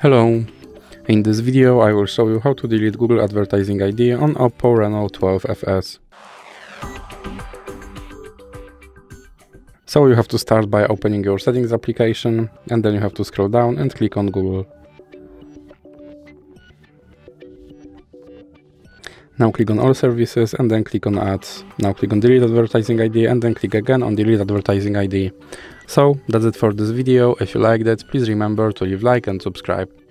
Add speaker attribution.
Speaker 1: Hello! In this video I will show you how to delete Google Advertising ID on OPPO Reno 12FS. So you have to start by opening your settings application, and then you have to scroll down and click on Google. Now click on all services and then click on ads. Now click on delete advertising ID and then click again on delete advertising ID. So that's it for this video. If you liked it, please remember to leave a like and subscribe.